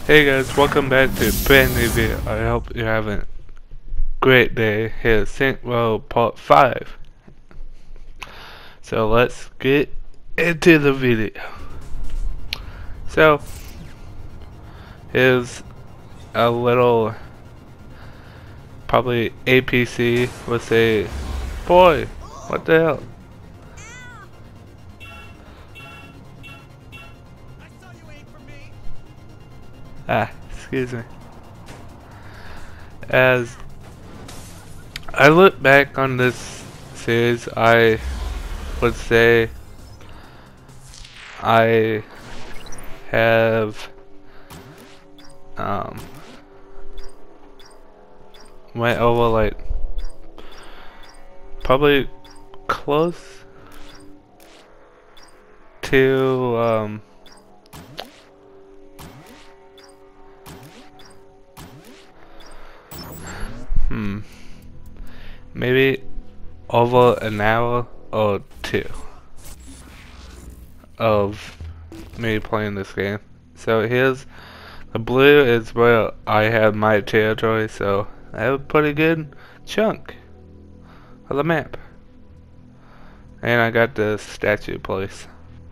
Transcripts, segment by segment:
Hey guys, welcome back to a brand new video. I hope you're having a great day. Here's Saints Row Part 5. So let's get into the video. So, here's a little, probably APC would say, boy, what the hell? Excuse me. As I look back on this series, I would say I have went over like probably close to maybe over an hour or two of me playing this game. So here's the blue is where I have my territory, so I have a pretty good chunk of the map. And I got the statue place.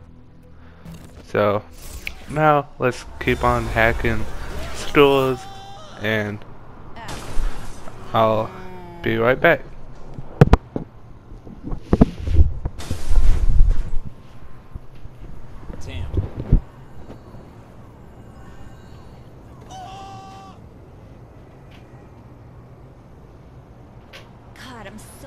So now let's keep on hacking stores and I'll be right back. God, I'm so...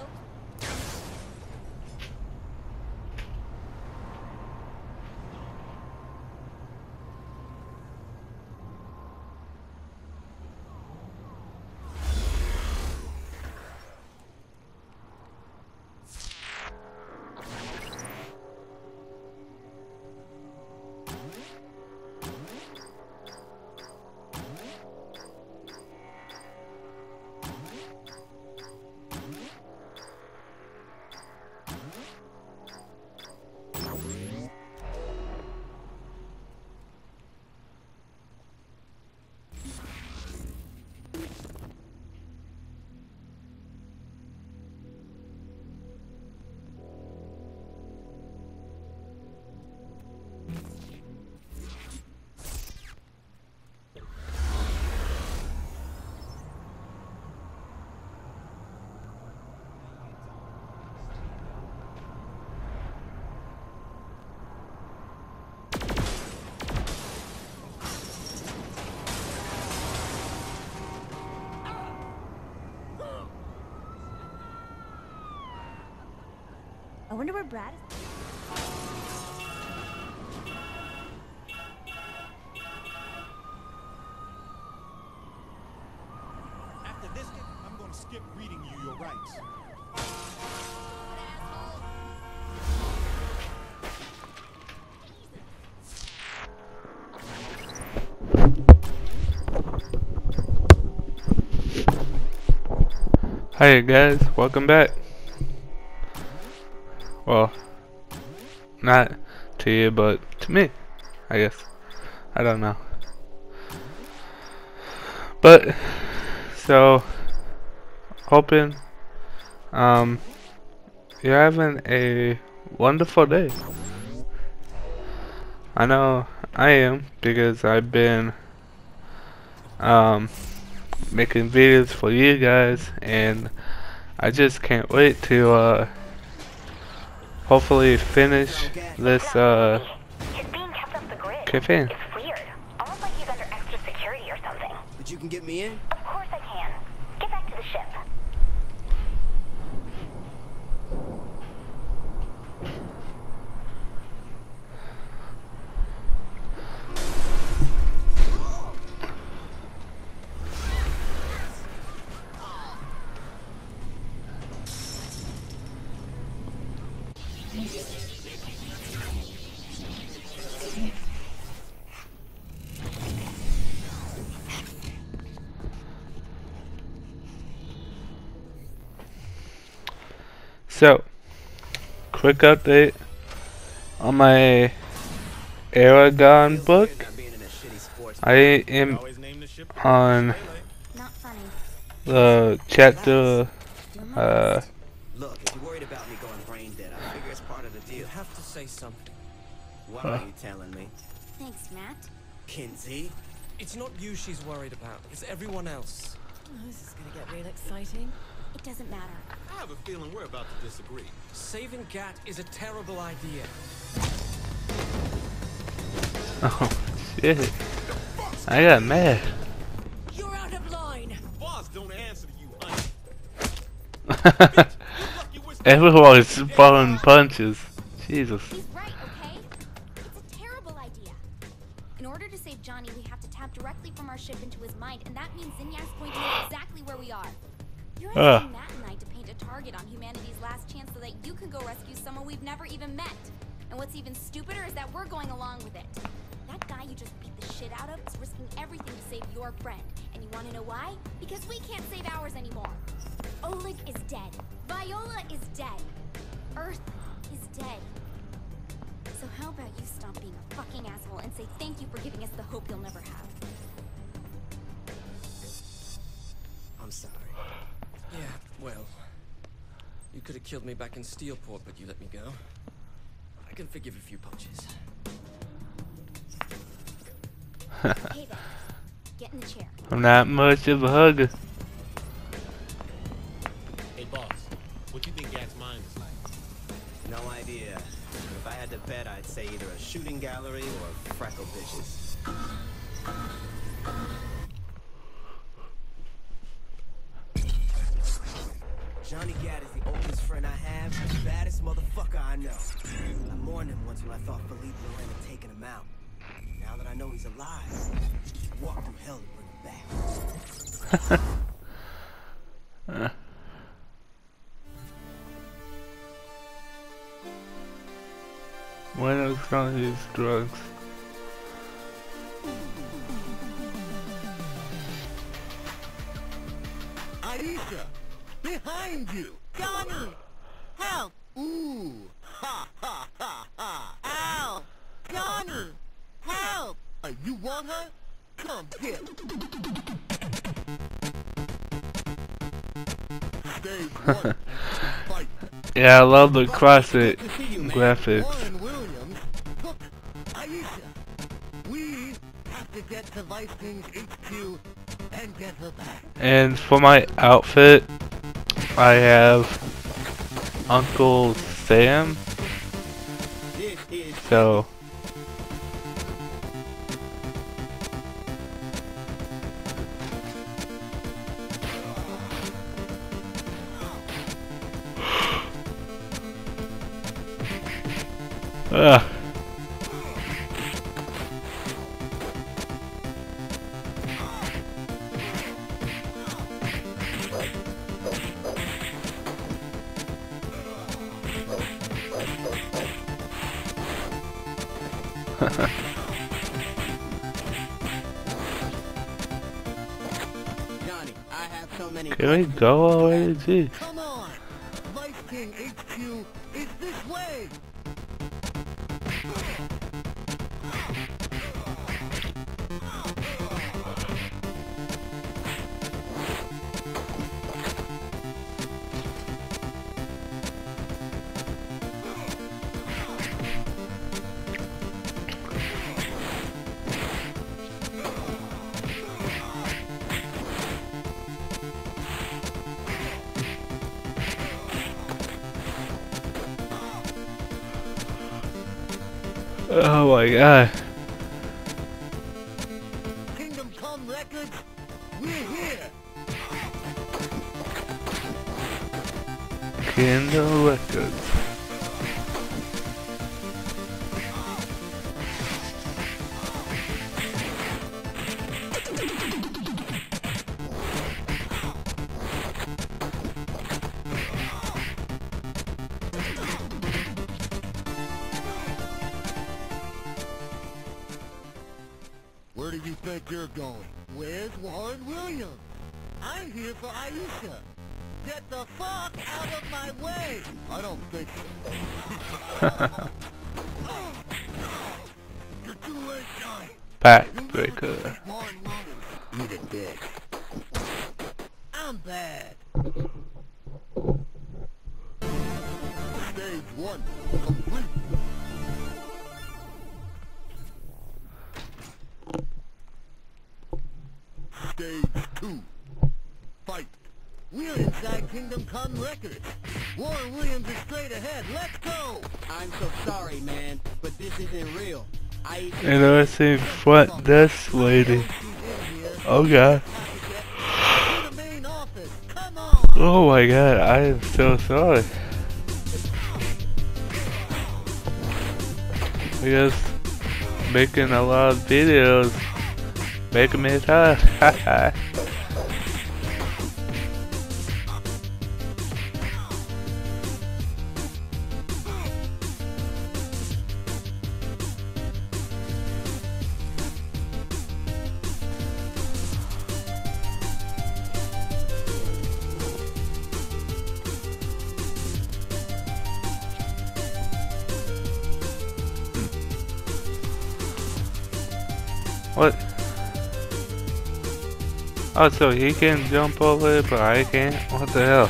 I wonder where Brad is. After this, I'm going to skip reading you your rights. Hi guys, welcome back. Well, not to you, but to me, I guess. I don't know. But, so, hoping, you're having a wonderful day. I know I am, because I've been, making videos for you guys, and I just can't wait to, hopefully finish this He's being kept off the grid. campaign. It's weird. Almost like he's under extra security or something. But you can get me in? Of course I can. Get back to the ship. So, quick update on my Aragon book. I am Always name the ship on Not funny. the chapter. Look, if you're worried about me going brain dead, I figure it's part of the deal. You have to say something. What are you telling me? Thanks, Matt. Kinsey? It's not you she's worried about. It's everyone else. Oh, this is gonna get real exciting. It doesn't matter. I have a feeling we're about to disagree. Saving Gat is a terrible idea. Oh shit! I got mad. You're out of line. Boss don't answer to you, honey. Everyone's throwing punches. Jesus. He's right, okay? It's a terrible idea. In order to save Johnny, we have to tap directly from our ship into his mind, and that means Zinnia's going to know exactly where we are. You're asking Matt and I to paint a target on humanity's last chance so that you can go rescue someone we've never even met. And what's even stupider is that we're going along with it. That guy you just beat the shit out of is risking everything to save your friend. And you want to know why? Because we can't save ours anymore. Oleg is dead. Viola is dead. Earth is dead. So how about you stop being a fucking asshole and say thank you for giving us the hope you'll never have. I'm sorry. Yeah, well. You could have killed me back in Steelport, but you let me go. I can forgive a few punches. Hey there. Get in the chair. I'm not much of a hugger. Hey, boss. What you think Gat's mind is like? No idea. If I had to bet, I'd say either a shooting gallery or freckle bitches. Johnny Gat is the oldest friend I have, the baddest motherfucker I know. I mourned him once when I thought Philippe Loren had taken him out. Now that I know he's alive, walk through hell to bring him back. When I was trying to use drugs. Aisha! Behind you! Johnny! Help! Ooh! Ha ha ha ha! Ow! Johnny! Help! You want her? Come here! Stage one. Fight! Yeah, I love the classic graphics. Warren Williams took Aisha. We have to get to Vice King's HQ and get her back. And for my outfit, I have Uncle Sam. So Johnny, I have so many can we go already? Jeez. Come on! Vice King HQ is this way! Oh my god. Kingdom Come Records, we're here! Kindle Records. Where do you think you're going? Where's Warren Williams? I'm here for Aisha. Get the fuck out of my way! I don't think so. You're too late, Johnny. backbreaker. Eat a dick. I'm bad. Stage 1 complete. Stage 2. Fight. We're inside Kingdom Come Records. Warren Williams is straight ahead. Let's go! I'm so sorry, man, but this isn't real. Interesting front desk lady. Oh god. To the main office. Come on! Oh my god, I am so sorry. Because making a lot of videos making me tired. Haha. What? Oh, so he can jump over it, but I can't? What the hell?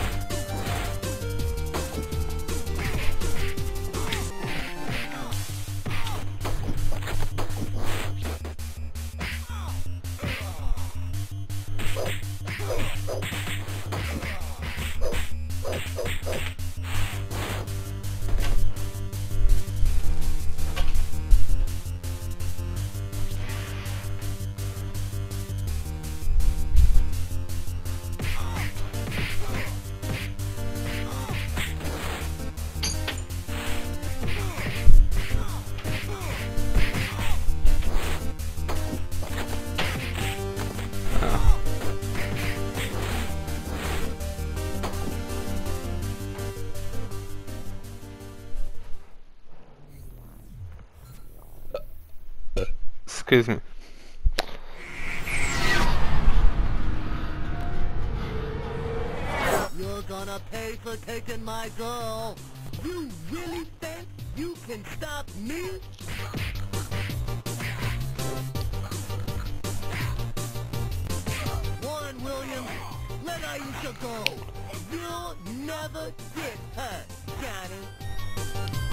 Excuse me. You're gonna pay for taking my girl. You really think you can stop me? Warren Williams, let Aisha go. You'll never get her, Johnny.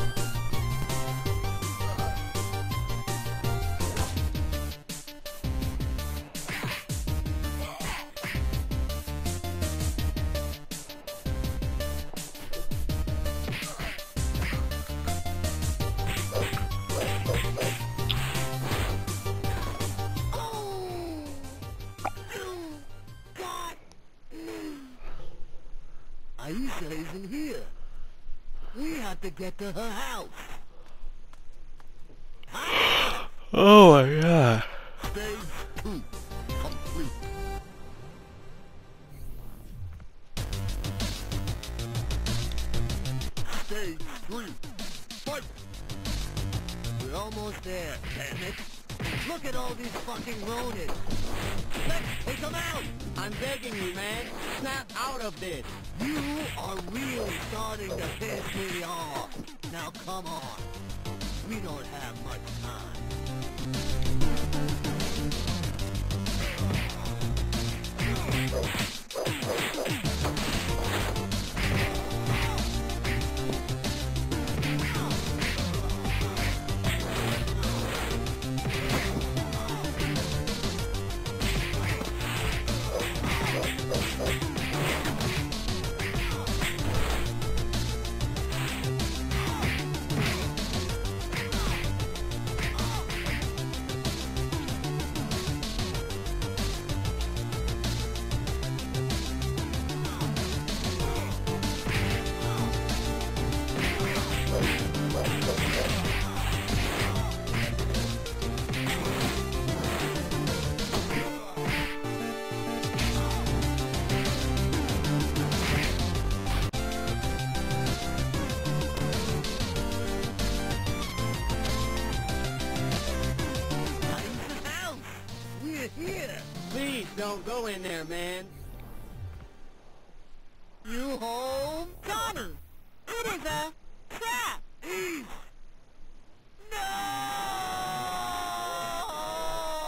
Aisha isn't here. We have to get to her house. Oh my god. Stage 2 complete. Stage 3 fight. We're almost there, damn it. Look at all these fucking Ronins. Let's take them out. I'm begging you, man. Snap out of this. You are really starting to piss me off. Now come on. We don't have much time. Please don't go in there, man. You home, Johnny? It is a trap. No!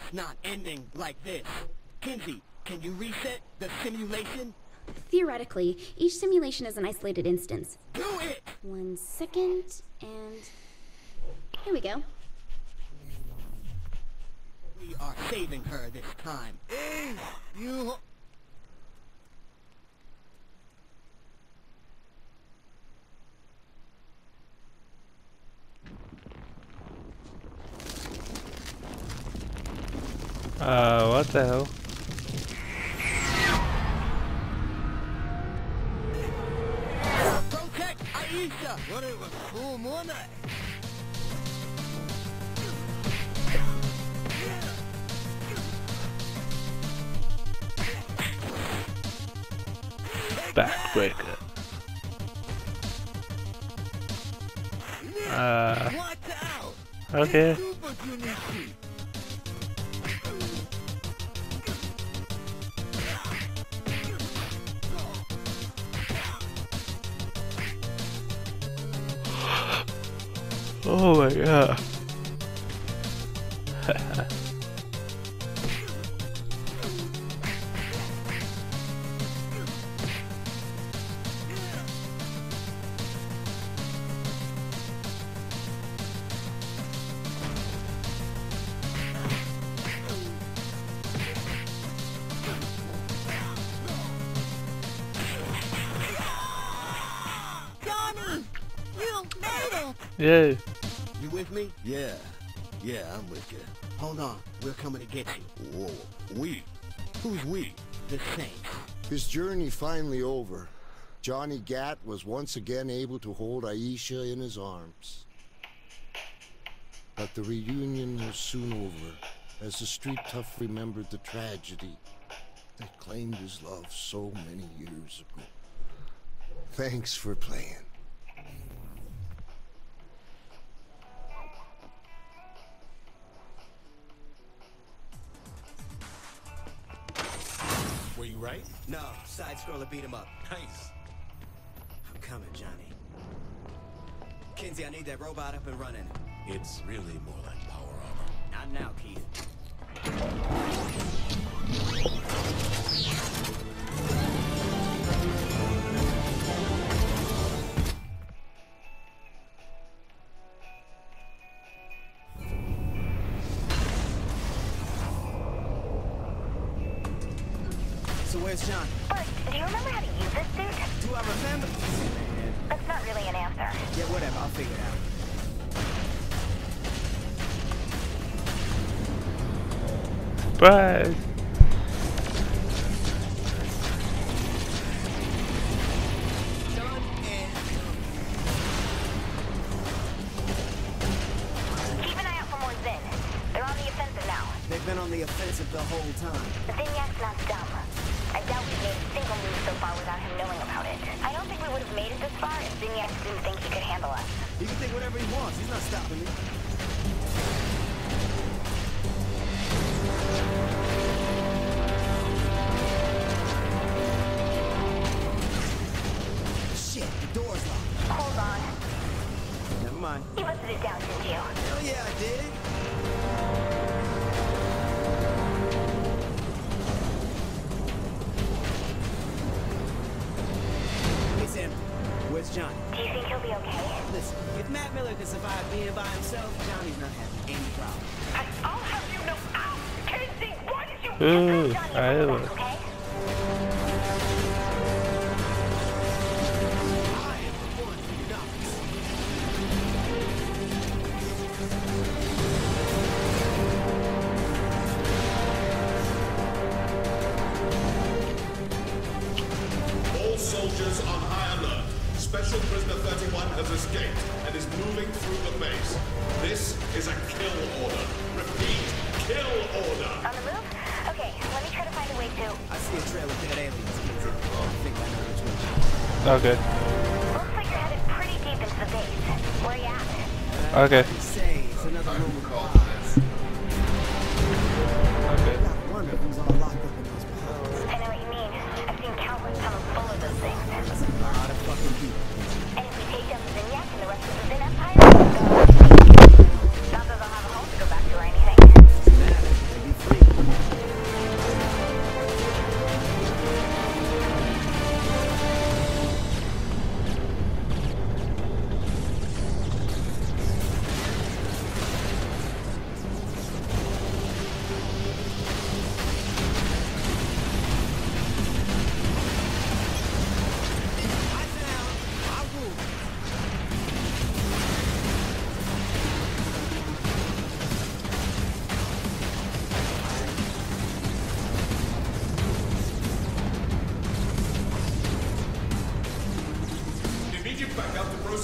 It's not ending like this. Kinsey, can you reset the simulation? Theoretically, each simulation is an isolated instance. Do it! 1 second, and here we go. We are saving her this time. Hey, you... What the hell? Protect Aisha! What it was full moon? Backbreaker. Watch out! Okay. Super Junichi! Oh my god. Johnny! You made it! Yay. You with me? Yeah, I'm with you. Hold on, we're coming to get you. Whoa, we? Who's we? The Saints. His journey finally over. Johnny Gat was once again able to hold Aisha in his arms. But the reunion was soon over, as the street tough remembered the tragedy that claimed his love so many years ago. Thanks for playing. Were you right? No, side scroller beat him up. Nice. I'm coming, Johnny. Kinsey, I need that robot up and running. It's really more like power armor. Not now, Keith. So where's John? Bert, do you remember how to use this suit? Do I remember? That's not really an answer. Yeah, whatever, I'll figure it out. Surprise. Done and Keep an eye out for more Zin. They're on the offensive now. they've been on the offensive the whole time. Zinyak's not dumb. I doubt we've made a single move so far without him knowing about it. I don't think we would have made it this far if Zinyak didn't think he could handle us. He can think whatever he wants. He's not stopping me. Shit, the door's locked. Hold on. Never mind. You busted it down, didn't you? Hell yeah, I did. Hey, Sam. Where's Johnny? Do you think he'll be okay? Listen, if Matt Miller can survive being by himself, Johnny's not having any problem. I'll have you know. Ow! Casey, why did you Ooh, Johnny I a will. back, okay? I am the one who knocks. All soldiers on high alert. Special Prisoner 31 has escaped and is moving through the base. This is a kill order. Repeat, kill order. On the move? Okay, let me try to find a way to... I see a trail of dead aliens, Kinsey. I think I know which one. Okay. Looks like you're headed pretty deep into the base. Where are you at? Okay. Say, it's another room with pods. Okay. I wonder who's all locked up in those pods. I know what you mean. I've seen countless tunnels full of those things. That's a lot of fucking people. And if we take down the Zinyak and the rest of the Zin Empire, not that they'll have a home to go back to or anything. Doesn't matter. They'd be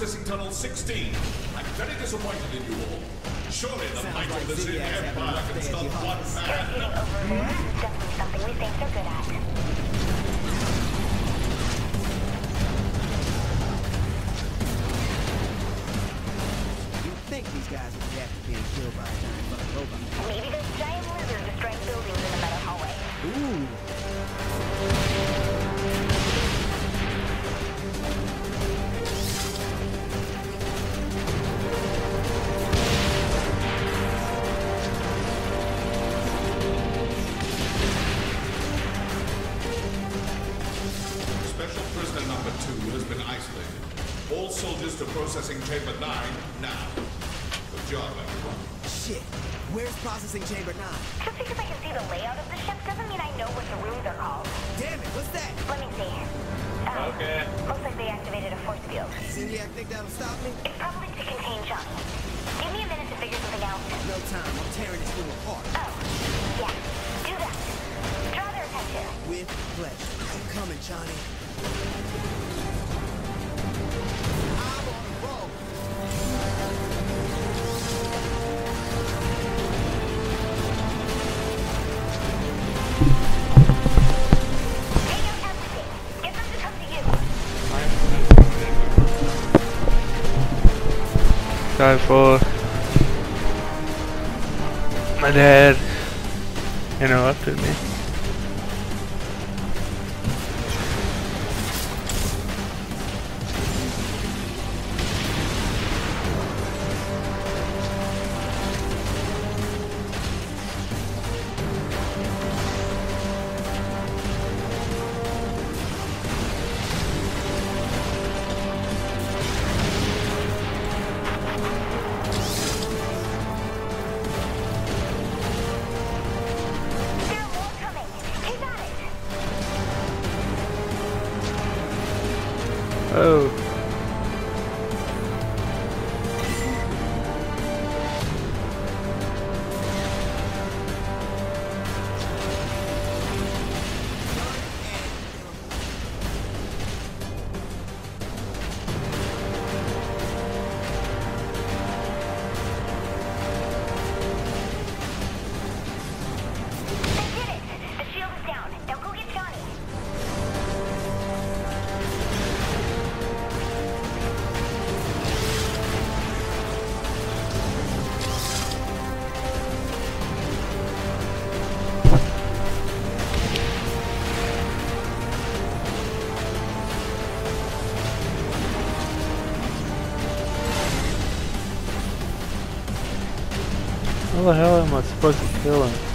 processing tunnel 16. I'm very disappointed in you all. Surely the might of the Zin Empire can stop one man. Definitely something we think they're good at. You'd think these guys would react to being killed by a giant fucking robot. Maybe there's giant lizards destroying buildings in the metal hallway. Ooh. Special prisoner number 2 has been isolated. All soldiers to processing chamber 9 now. Good job, everyone. Shit. Where's processing chamber 9? Just because I can see the layout of the ship doesn't mean I know what the rooms are called. Damn it, what's that? Let me see. Okay. Looks like they activated a force field. Zindiak think that'll stop me? It's probably to contain Johnny. Give me a minute to figure something out. No time. I'm tearing this room apart. Oh, yeah. Do that. Draw their attention. With pleasure. I'm coming, Johnny. I'm on a roll. Take out everything. Get them to come to you. Sorry for my dad interrupted me. There are more coming. Keep at it. Oh. They did it. The shield is down. Now go get Johnny. How the hell am I supposed to kill him?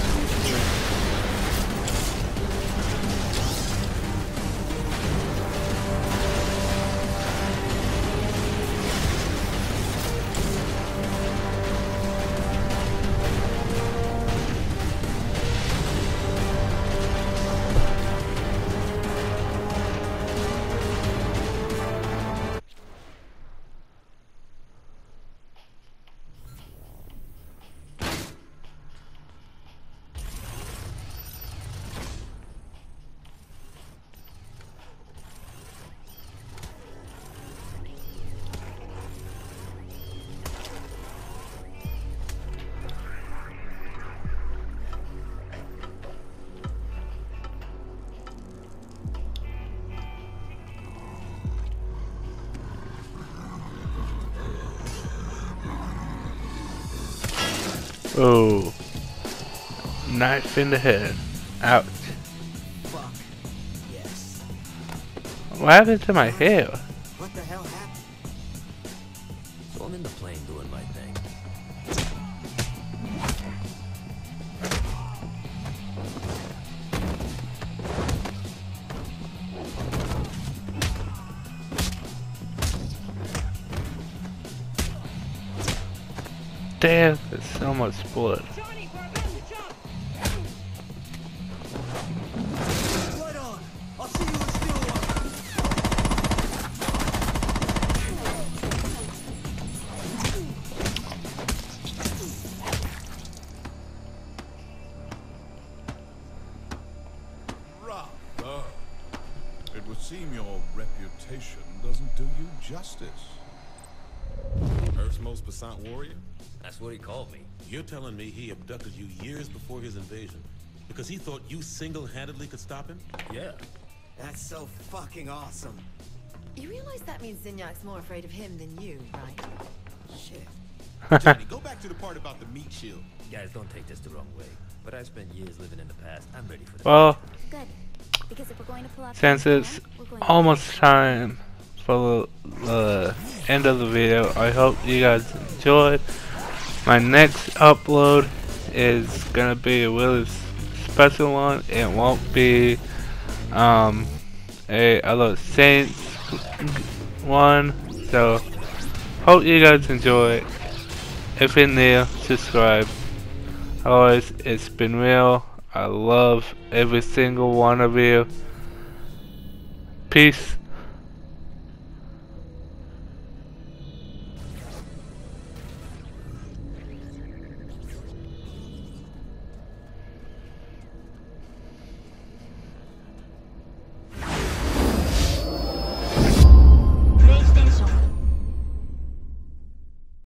Oh. Knife in the head. Ouch. Fuck. Yes. What happened to my hair? What the hell happened? So I'm in the plane doing my thing. Damn, there's so much blood. Johnny, we're about to jump. Right on. I'll see you in Stillwater. Rather. It would seem your reputation doesn't do you justice. most Passant warrior? That's what he called me. You're telling me he abducted you years before his invasion because he thought you single-handedly could stop him? Yeah. That's so fucking awesome. You realize that means Zinyak's more afraid of him than you, right? Shit. Johnny, go back to the part about the meat shield. Guys, don't take this the wrong way, but I've spent years living in the past. I'm ready for this. Well, Good. Because if we're going to pull off since the it's plan, we're going to almost time for the end of the video, I hope you guys enjoyed. My next upload is gonna be a really special one. It won't be a other Saints one, so hope you guys enjoy it. If you're new, subscribe. Otherwise, it's been real. I love every single one of you. Peace.